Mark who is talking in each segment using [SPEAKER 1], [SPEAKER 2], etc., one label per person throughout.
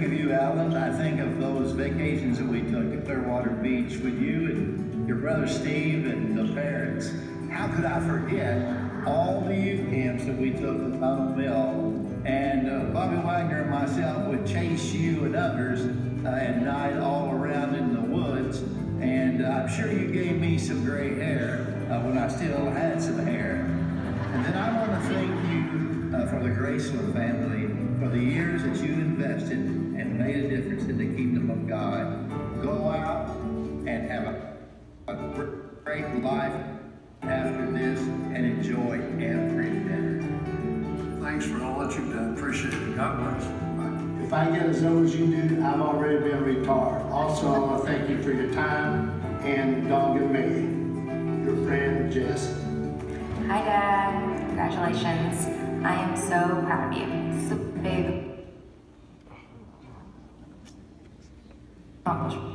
[SPEAKER 1] of you, Alan, I think of those vacations that we took at Clearwater Beach with you and your brother Steve and the parents. How could I forget all the youth camps that we took at Tunnel Mill? And Bobby Wagner and myself would chase you and others at night all around in the woods. And I'm sure you gave me some gray hair when I still had some hair. And then I want to thank you for the Graceland family, for the years that you invested and made a difference in the kingdom of God. Go out and have a great life after this and enjoy every minute.
[SPEAKER 2] Thanks for all that you've done. Appreciate it. God bless.
[SPEAKER 3] If I get as old as you do, I've already been retired. Also, I want to thank you for your time and Dog and me, your friend Jess.
[SPEAKER 4] Hi Dad, congratulations. I am so proud of you. It's a big accomplishment.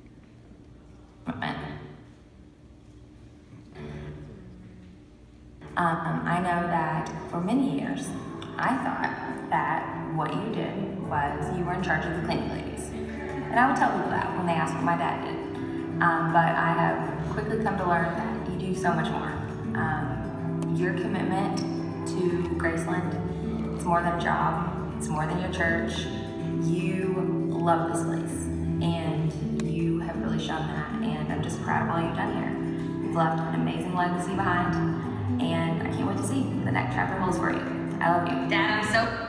[SPEAKER 4] I know that for many years, I thought that what you did was you were in charge of the cleaning ladies. And I would tell people that when they asked what my dad did. But I have quickly come to learn that you do so much more. Your commitment to Graceland, it's more than a job, it's more than your church. You love this place, and you have really shown that, and I'm just proud of all you've done here. You've left an amazing legacy behind, and I can't wait to see the next chapter holds for you. I love you. Dad, I'm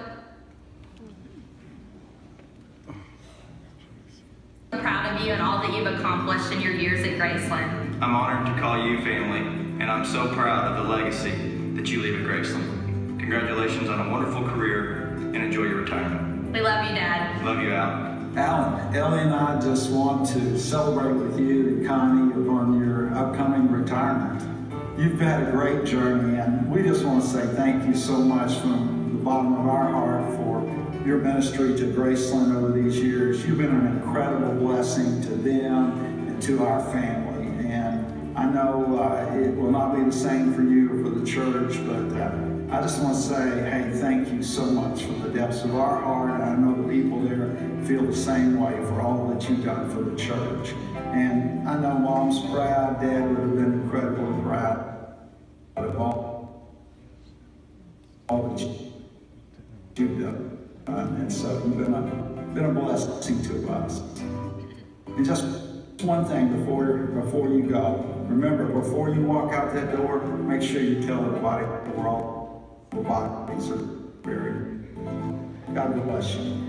[SPEAKER 4] so proud of you and all that you've accomplished in your years at Graceland.
[SPEAKER 5] I'm honored to call you family, and I'm so proud of the legacy that you leave at Graceland. Congratulations on a wonderful career, and enjoy your retirement.
[SPEAKER 4] We love you, Dad.
[SPEAKER 5] Love you, Al.
[SPEAKER 6] Alan, Ellie and I just want to celebrate with you and Connie upon your upcoming retirement. You've had a great journey, and we just want to say thank you so much from the bottom of our heart for your ministry to Graceland over these years. You've been an incredible blessing to them and to our family. And I know it will not be the same for you or for the church, but I just want to say, hey, thank you so much from the depths of our heart. I know the people there feel the same way for all that you've done for the church. And I know Mom's proud, Dad would have been incredibly proud of all that you've done. And so you've been a blessing to us. And just one thing before you go. Remember, before you walk out that door, make sure you tell everybody where all the bodies are buried. God bless you.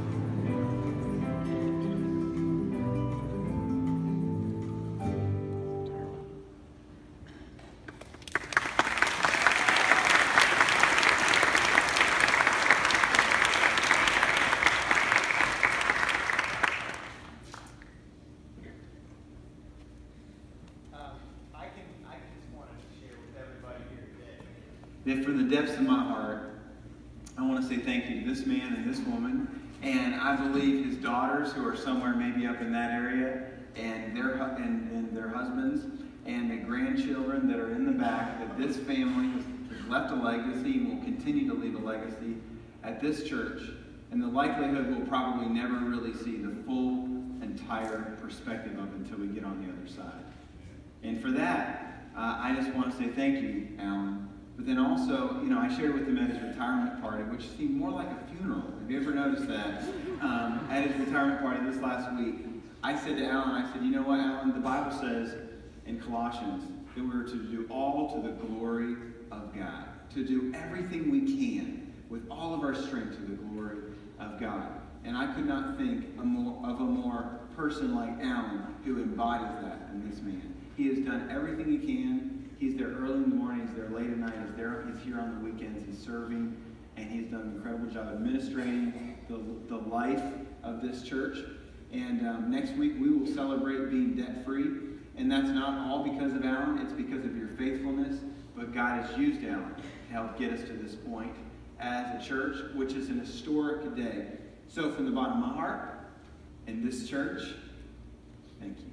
[SPEAKER 7] That from the depths of my heart, I want to say thank you to this man and this woman, and I believe his daughters who are somewhere maybe up in that area, and their husbands, and the grandchildren that are in the back, that this family has left a legacy and will continue to leave a legacy at this church, and the likelihood we'll probably never really see the full, entire perspective of until we get on the other side. And for that, I just want to say thank you, Alan. But then also, I shared with him at his retirement party, which seemed more like a funeral. Have you ever noticed that? At his retirement party this last week, I said to Alan, I said, you know what, Alan, the Bible says in Colossians that we're to do all to the glory of God. To do everything we can with all of our strength to the glory of God. And I could not think of a more person like Alan who embodies that in this man. He has done everything he can. He's there early in the morning, he's there late at night, he's here on the weekends, he's serving, and he's done an incredible job administrating the life of this church. And next week we will celebrate being debt-free, and that's not all because of Alan, it's because of your faithfulness, but God has used Alan to help get us to this point as a church, which is an historic day. So from the bottom of my heart, in this church, thank you.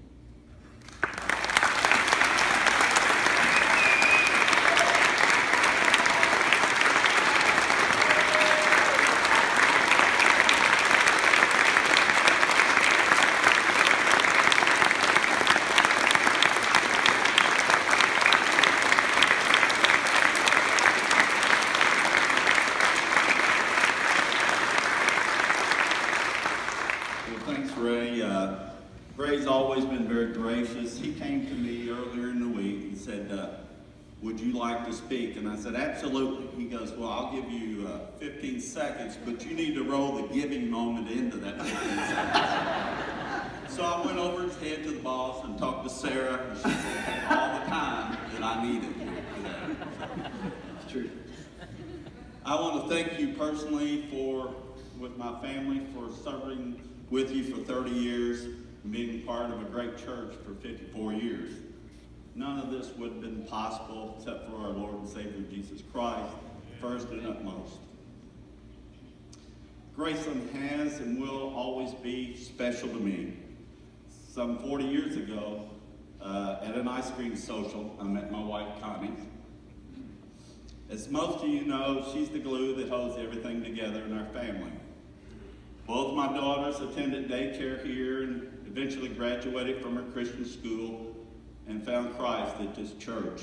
[SPEAKER 8] would you like to speak? And I said, absolutely. He goes, well, I'll give you 15 seconds, but you need to roll the giving moment into that 15 seconds. So I went over his head to the boss and talked to Sarah, and she said, all the time that I needed for that. So, it's true. I want to thank you personally with my family, for serving with you for 30 years and being part of a great church for 54 years. None of this would have been possible except for our Lord and Savior Jesus Christ, first and utmost. Graceland has and will always be special to me. Some 40 years ago, at an ice cream social, I met my wife, Connie. As most of you know, she's the glue that holds everything together in our family. Both my daughters attended daycare here and eventually graduated from her Christian school and found Christ at this church.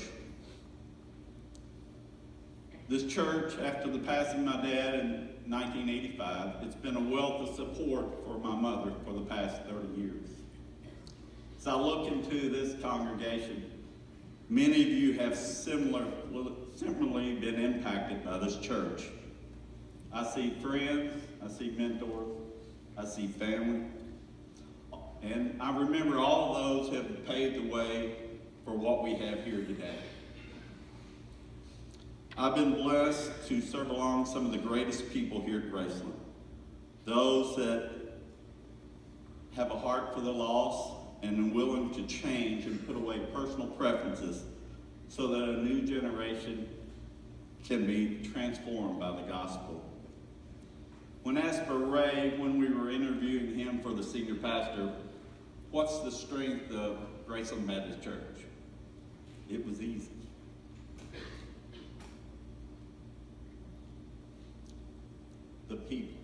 [SPEAKER 8] This church, after the passing of my dad in 1985, it's been a wealth of support for my mother for the past 30 years. As I look into this congregation, many of you have similarly been impacted by this church. I see friends, I see mentors, I see family, and I remember all of those have paved the way for what we have here today. I've been blessed to serve along some of the greatest people here at Graceland. Those that have a heart for the lost and are willing to change and put away personal preferences so that a new generation can be transformed by the gospel. When asked by Ray, when we were interviewing him for the senior pastor, what's the strength of Graceland Baptist Church? It was easy. The people.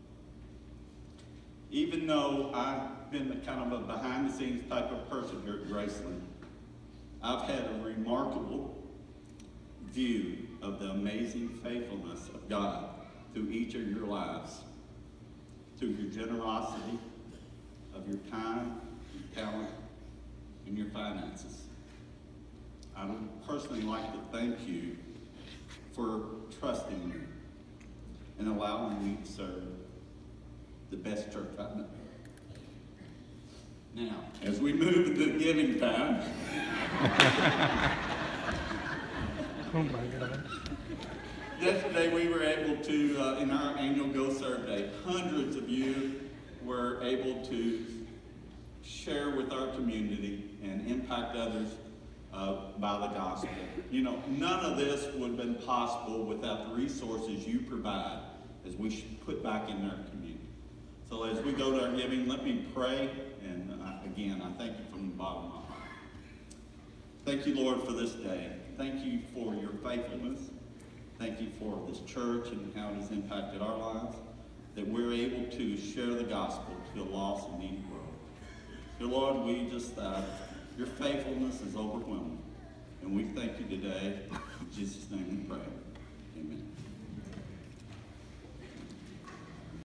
[SPEAKER 8] Even though I've been the kind of a behind-the-scenes type of person here at Graceland, I've had a remarkable view of the amazing faithfulness of God through each of your lives, through your generosity of your time, your talent, and your finances. I would personally like to thank you for trusting me and allowing me to serve the best church I know. Now, as we move to the giving time,
[SPEAKER 9] oh my gosh.
[SPEAKER 8] Yesterday we were able to, in our annual Go Serve Day, hundreds of you were able to share with our community and impact others by the gospel. You know, none of this would have been possible without the resources you provide as we put back in our community. So as we go to our giving, let me pray, and again, I thank you from the bottom of my heart. Thank you, Lord, for this day. Thank you for your faithfulness. Thank you for this church and how it has impacted our lives, that we're able to share the gospel to a lost and needy world. Dear Lord, we just, your faithfulness is overwhelming. And we thank you today. In Jesus' name we pray. Amen.